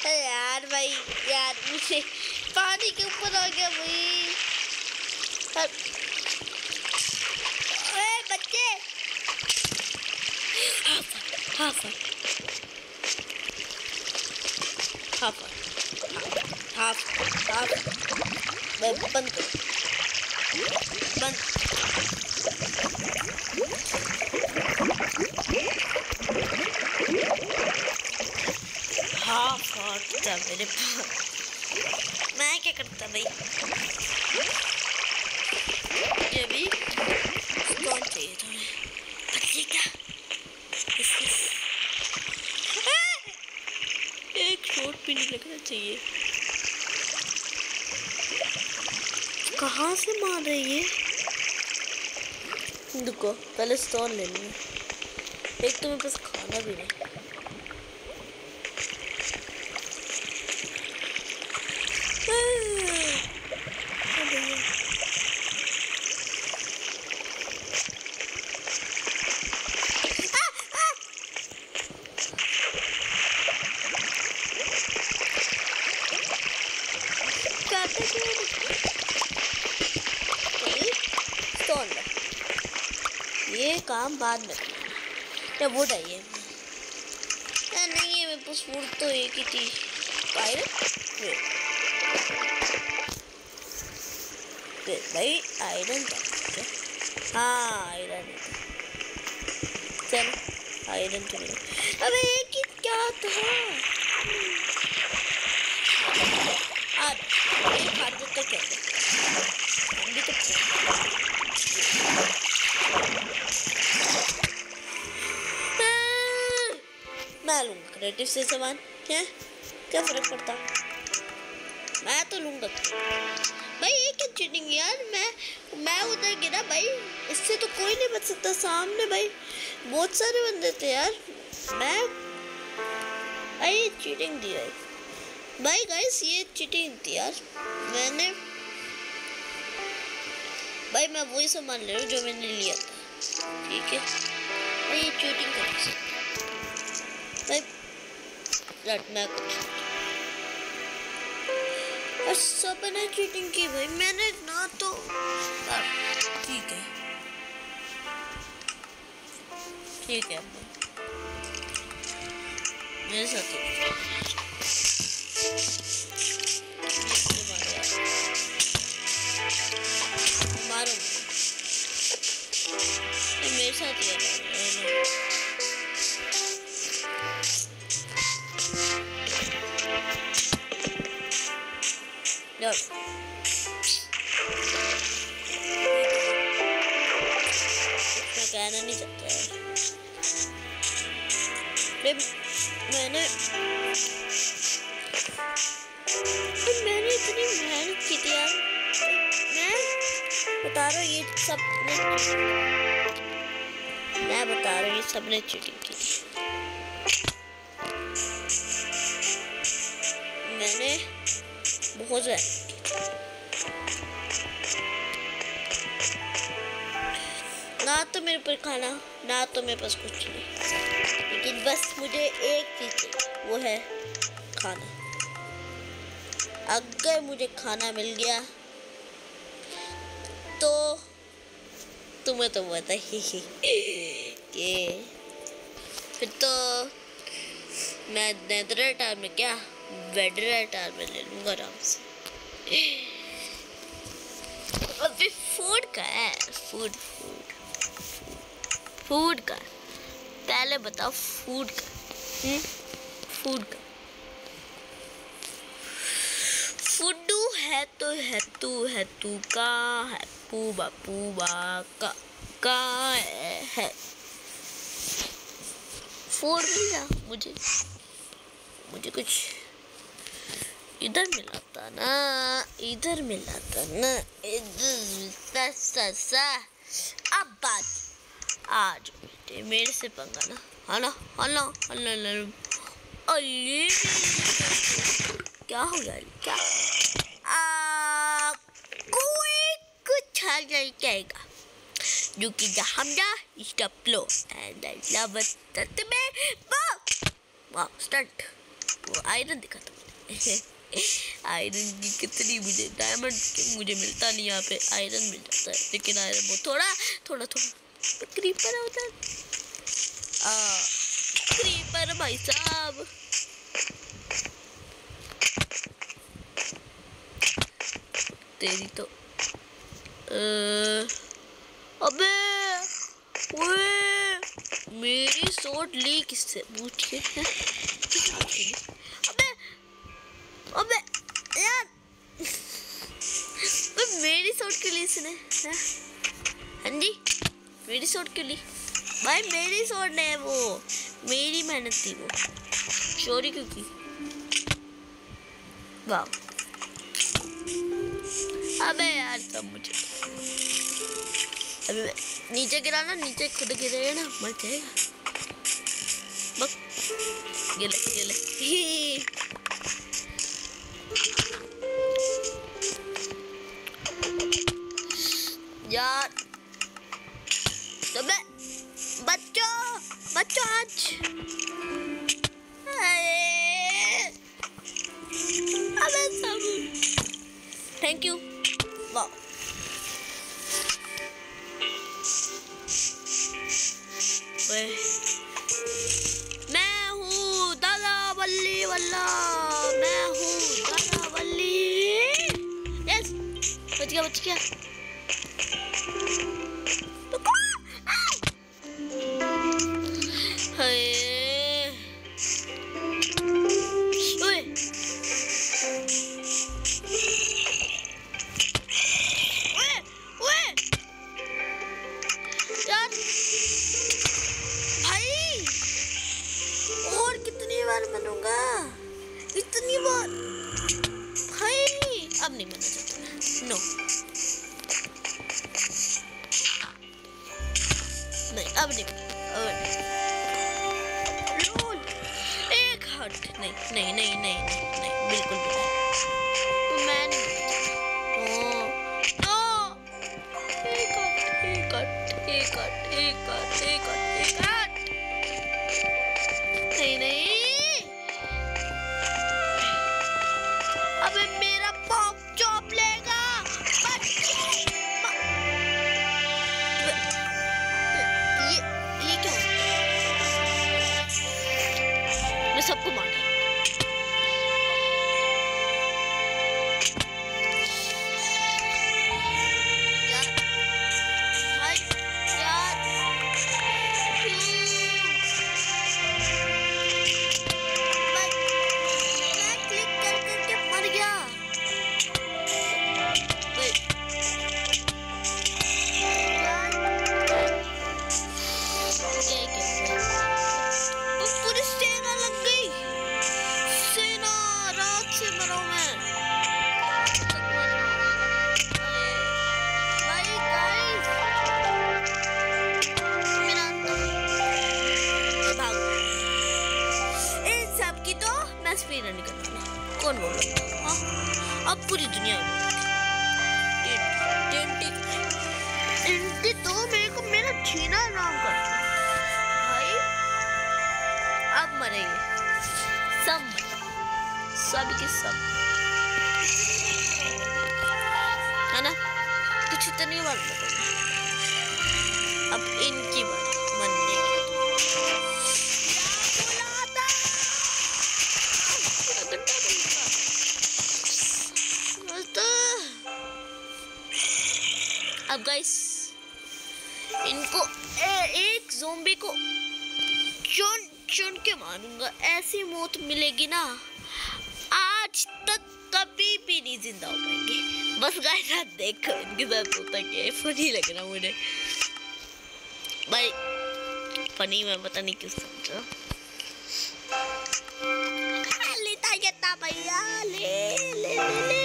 यार भाई यार मुझे पानी के ऊपर आ गया भाई। अरे बच्चे हाफ बंद हाफ था मेरे पास। मैं क्या करता भाई, ये भी कौन चाहिए तुम्हें? बच्चे क्या एक शॉट भी नहीं लगना चाहिए। कहाँ से मार रही है? रुको पहले स्टोन ले लूँ। एक तो मेरे पास खाना भी नहीं। ये काम बाद में करना। वो चाहिए नहीं है मेरे पास। फूड तो एक ही थी। आयरन भाई, आयरन था क्या? हाँ आयरन है। चल आयरन तो मिला। अबे एक ही क्या था? आज एक फाड़ दो तो क्या हम भी तो मैं लूँगा क्रिएटिव से सामान। क्या फर्क पड़ता? मैं तो लूँगा भाई। ये क्या चीटिंग यार? मैं उधर गिरा भाई, इससे तो कोई नहीं बच सकता। सामने भाई बहुत सारे बंदे थे यार। मैं भाई चीटिंग दी भाई गाइस, ये चीटिंग थी यार। मैंने भाई मैं वही सामान ले रहा हूँ जो मैंने लिया था, ठीक है भाई। ये चीटिंग कर सकते भाई। मैं कुछ सब ने चीटिंग की भाई। मैंने ना तो ठीक है मेरे साथ मारो मेरे साथ ही मैं कहना नहीं चाहता है। मैंने इतनी मेहनत की थी यार। मैं बता रहा हूँ ये सबने चीटिंग की थी। मैंने बहुत ज़्यादा ना तो मेरे पर खाना, ना तो मेरे पास कुछ नहीं, लेकिन बस मुझे एक चीज़ चाहिए, वो है खाना। अगर मुझे खाना मिल गया तो तुम्हें तो पता ही कि फिर तो मैं नेदरटार में क्या वेडरटार में ले लूँगा आराम से। अभी फूड का है, फूड का पहले बताओ। फूड का फूडू है तो है तू का है पूबा का है। फूड मिला मुझे कुछ इधर मिला था ना इधर अब बात आज मेरे से पंगा ना। हला अरे क्या हो गया? क्या कोई कुछ आ जाएगा जो कि हमजा स्टॉप लो एंड आई लव इट। वाह स्टार्ट वो आयरन दिखा था मुझे। आयरन की कितनी मुझे डायमंड मुझे मिलता नहीं यहाँ पे, आयरन मिल जाता है लेकिन आयरन बहुत थोड़ा तो क्रीपर होता है। क्रीपर भाई साहब तेरी तो अबे ओए मेरी सोट ली किससे पूछ के? अबे यार मेरी सोट क्यों ली इसने? हाँ जी मेरी सोट क्यों ली भाई? मेरी सोट नहीं है वो, मेरी मेहनत थी, वो चोरी क्यों की? वाह अबे यार सब मुझे अबे नीचे गिराना, नीचे खुद गिरेगा ना मर जाएगा। बस गिले यार अबे बच्चों आज अबे सब थैंक यू। वाह मैं हूँ दादा बल्ली वल्ला, मैं हूँ दादा बल्ली। यस बच गया बनूंगा इतनी बार भाई, अब नहीं बनना चाहता नो नहीं अब नहीं एक हार्ट नहीं बिल्कुल भी नहीं, मैं नहीं नहीं अबे मेरा पॉप चॉप लेगा ये क्या? मैं सबको मार कौन बोल रहा है? अब पूरी दुनिया तो मेरे को मेरा छीना नाम कर भाई, अब मरेंगे सब के सब है ना, कुछ इतनी बार अब इनकी बात मरने की। अब गाइस इनको एक ज़ोंबी को चुन के मारूंगा, ऐसी मौत मिलेगी ना आज तक कभी भी नहीं जिंदा हो पाएंगे। बस गाइस आप देखो इनके साथ होता क्या है, फनी लग रहा मुझे भाई, फनी मैं पता नहीं क्यों समझा। लेता भैया ले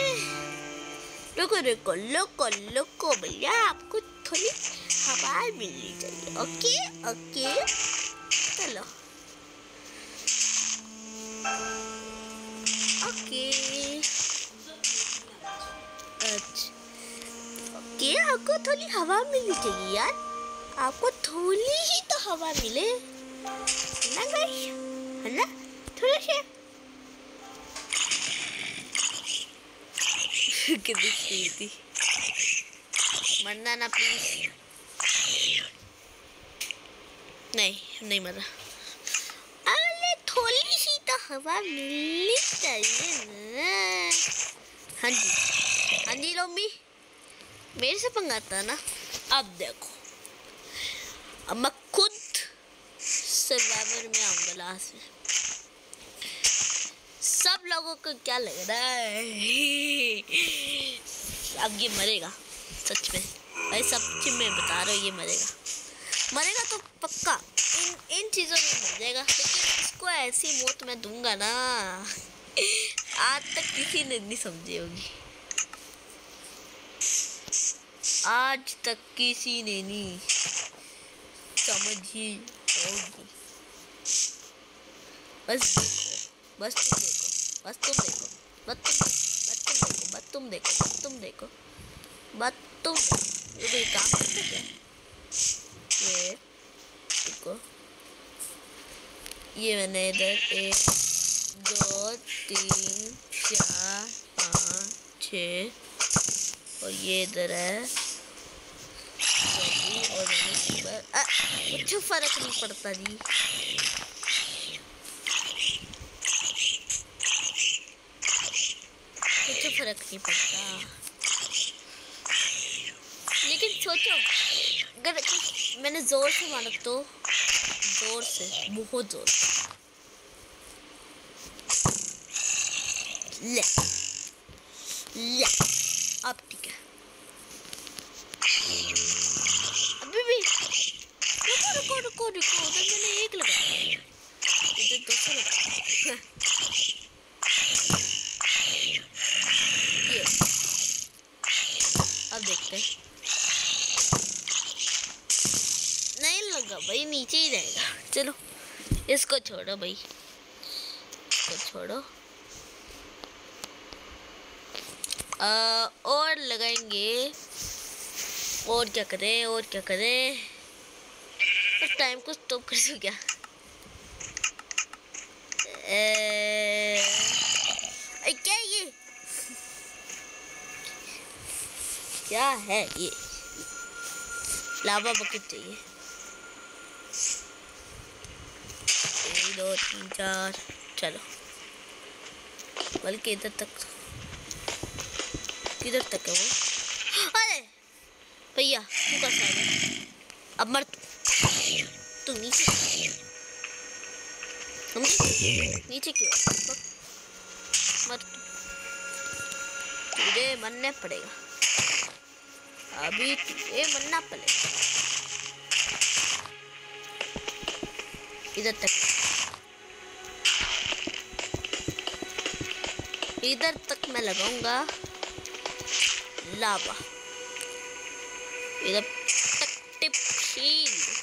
रुको भैया, आपको थोड़ी हवा मिलनी चाहिए। ओके चलो ओके अच्छा ओके, आपको थोड़ी हवा मिलनी चाहिए यार, आपको थोड़ी ही तो हवा मिले ना गाइस, है ना, थोड़ा सा कितनी स्पीड थी। मरना ना प्लीज। नहीं मरा। अरे थोड़ी सी तो हवा मिलनी चाहिए ना। हाँ जी लोमी, मेरे से पंगा था ना। अब देखो, अब मैं खुद सर्वाइवर में आऊंगा लास्ट में। सब लोगों को क्या लग रहा है? अब ये मरेगा सच में भाई, सच में बता रहा हूँ, ये मरेगा तो पक्का। इन चीज़ों में मर जाएगा, लेकिन इसको ऐसी मौत मैं दूंगा ना, आज तक किसी ने नहीं समझी होगी। आज तक किसी ने नहीं समझी होगी। बस तुम देखो। ये काम करते क्या? ये देखो, ये मैंने इधर 1 2 3 4 5 6 और ये इधर है और मैंने कुछ फर्क नहीं पड़ता जी। कुछ फर्क नहीं पड़ता, लेकिन सोचो अगर मैंने जोर से मारा तो, जोर से, बहुत जोर से। ले अब ठीक है। अभी भी रुको, उधर मैंने 1 लगाया, इधर 200 लगाया। ये अब देखते हैं। नहीं लगा भाई, नीचे ही रहेगा। चलो इसको छोड़ो भाई, इसको छोड़ो। और लगाएंगे। और क्या करें? बस टाइम को स्टॉप कर दो क्या? क्या ये? क्या है ये? लावा बकेट चाहिए। 1 2 3 4 चलो, बल्कि इधर तक। किधर तक है वो? अरे भैया तू कैसा है? अब मर तू नीचे क्यों? मर तुझे मरना पड़ेगा, अभी तुझे मरना पड़ेगा। इधर तक मैं लगाऊंगा लावा। इधर प्रोटेक्टिव शील्ड,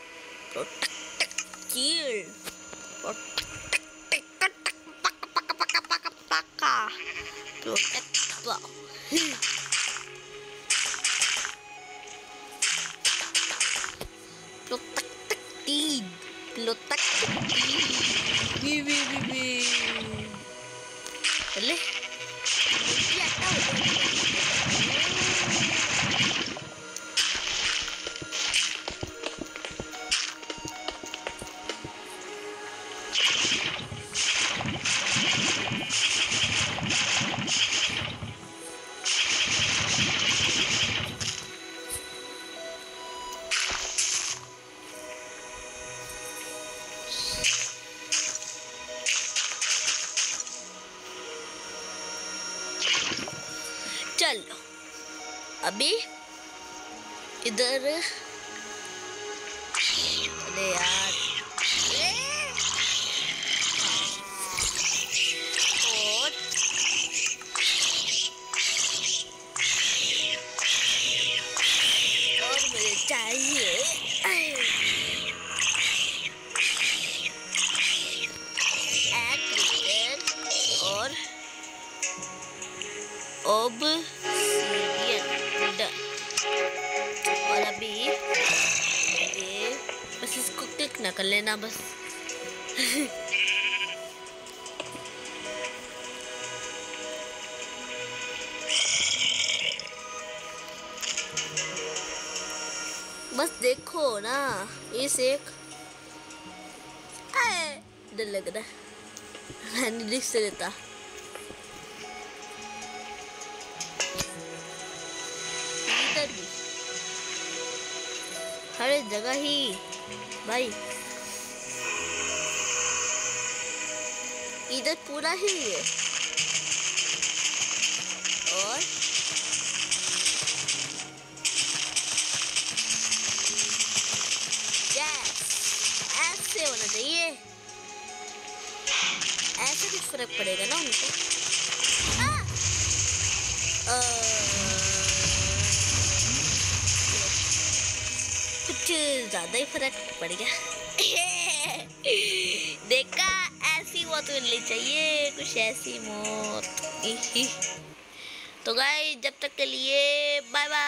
चलो अभी इधर, अरे यार और मुझे चाहिए और ऑब्सीडियन। और अभी ये बस इसको क्लिक ना कर लेना बस। बस देखो ना, इस एक डर लग रहा है, नहीं दिख से देता। इधर भी हर जगह ही भाई, इधर पूरा ही है। और ऐसे होना चाहिए, ऐसे कुछ फर्क पड़ेगा ना उनको। कुछ ज्यादा ही फर्क पड़ गया। देखा, ऐसी मौत मिलनी चाहिए, कुछ ऐसी मौत। तो गाइस जब तक के लिए बाय बाय।